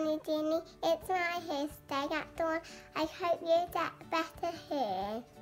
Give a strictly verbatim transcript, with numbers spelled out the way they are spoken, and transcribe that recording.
Granny Ginny, it's my hair stay at dawn. I hope you get better here.